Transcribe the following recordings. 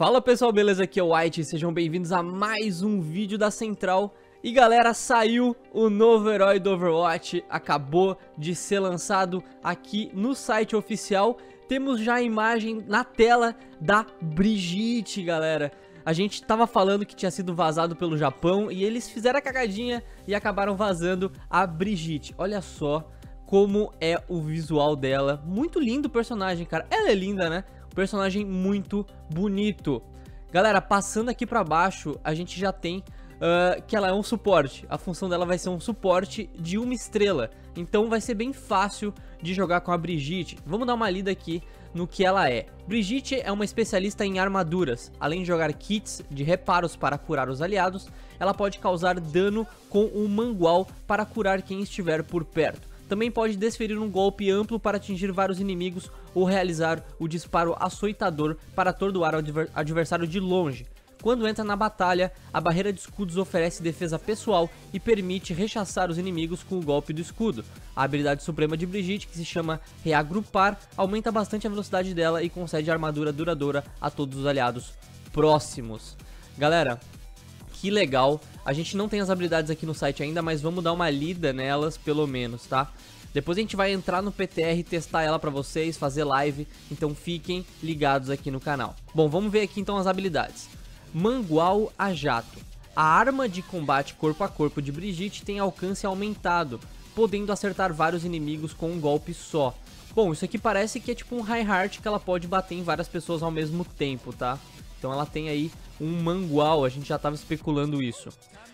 Fala pessoal, beleza? Aqui é o White, sejam bem-vindos a mais um vídeo da Central. E galera, saiu o novo herói do Overwatch, acabou de ser lançado aqui no site oficial. Temos já a imagem na tela da Brigitte, galera. A gente tava falando que tinha sido vazado pelo Japão e eles fizeram a cagadinha e acabaram vazando a Brigitte. Olha só como é o visual dela, muito lindo o personagem, cara. Ela é linda, né? Personagem muito bonito. Galera, passando aqui pra baixo, a gente já tem que ela é um suporte. A função dela vai ser um suporte de 1 estrela. Então vai ser bem fácil de jogar com a Brigitte. Vamos dar uma lida aqui no que ela é. Brigitte é uma especialista em armaduras. Além de jogar kits de reparos para curar os aliados, ela pode causar dano com um mangual para curar quem estiver por perto. Também pode desferir um golpe amplo para atingir vários inimigos ou realizar o disparo açoitador para atordoar o adversário de longe. Quando entra na batalha, a barreira de escudos oferece defesa pessoal e permite rechaçar os inimigos com o golpe do escudo. A habilidade suprema de Brigitte, que se chama Reagrupar, aumenta bastante a velocidade dela e concede armadura duradoura a todos os aliados próximos. Galera, que legal. A gente não tem as habilidades aqui no site ainda, mas vamos dar uma lida nelas pelo menos, tá? Depois a gente vai entrar no PTR e testar ela pra vocês, fazer live, então fiquem ligados aqui no canal. Bom, vamos ver aqui então as habilidades. Mangual a jato. A arma de combate corpo a corpo de Brigitte tem alcance aumentado, podendo acertar vários inimigos com um golpe só. Bom, isso aqui parece que é tipo um Reinhardt que ela pode bater em várias pessoas ao mesmo tempo, tá? Então ela tem aí um mangual, a gente já estava especulando isso.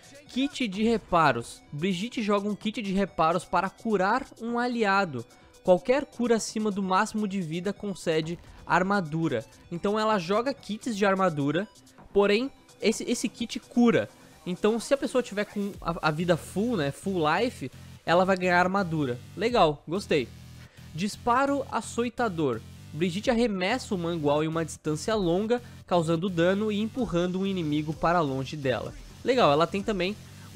Kit de reparos. Brigitte joga um kit de reparos para curar um aliado. Qualquer cura acima do máximo de vida concede armadura. Então ela joga kits de armadura, porém esse kit cura. Então se a pessoa tiver com a vida full, né, full life, ela vai ganhar armadura. Legal, gostei. Disparo açoitador. Brigitte arremessa o mangual em uma distância longa, causando dano e empurrando um inimigo para longe dela. Legal, ela tem também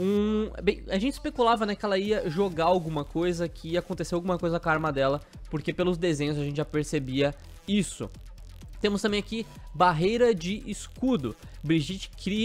Bem, a gente especulava, né, que ela ia jogar alguma coisa, que ia acontecer alguma coisa com a arma dela, porque pelos desenhos a gente já percebia isso. Temos também aqui barreira de escudo. Brigitte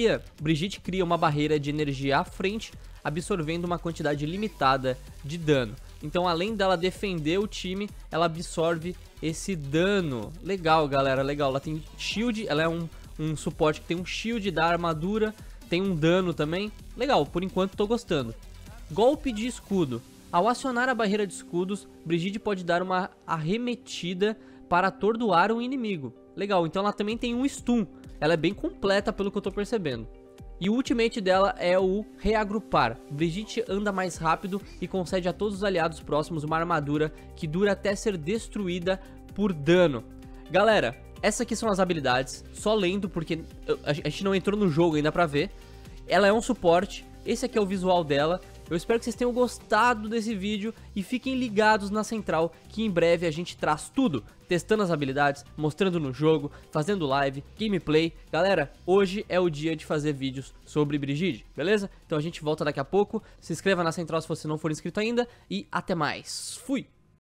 cria uma barreira de energia à frente, absorvendo uma quantidade limitada de dano. Então, além dela defender o time, ela absorve esse dano. Legal, galera, legal. Ela tem shield, ela é um suporte que tem um shield da armadura, tem um dano também. Legal, por enquanto tô gostando. Golpe de escudo. Ao acionar a barreira de escudos, Brigitte pode dar uma arremetida para atordoar um inimigo. Legal, então ela também tem um stun. Ela é bem completa pelo que eu tô percebendo. E o ultimate dela é o Reagrupar. Brigitte anda mais rápido e concede a todos os aliados próximos uma armadura que dura até ser destruída por dano. Galera, essas aqui são as habilidades, só lendo porque a gente não entrou no jogo ainda pra ver. Ela é um suporte, esse aqui é o visual dela. Eu espero que vocês tenham gostado desse vídeo e fiquem ligados na Central, que em breve a gente traz tudo, testando as habilidades, mostrando no jogo, fazendo live, gameplay. Galera, hoje é o dia de fazer vídeos sobre Brigitte, beleza? Então a gente volta daqui a pouco, se inscreva na Central se você não for inscrito ainda e até mais. Fui!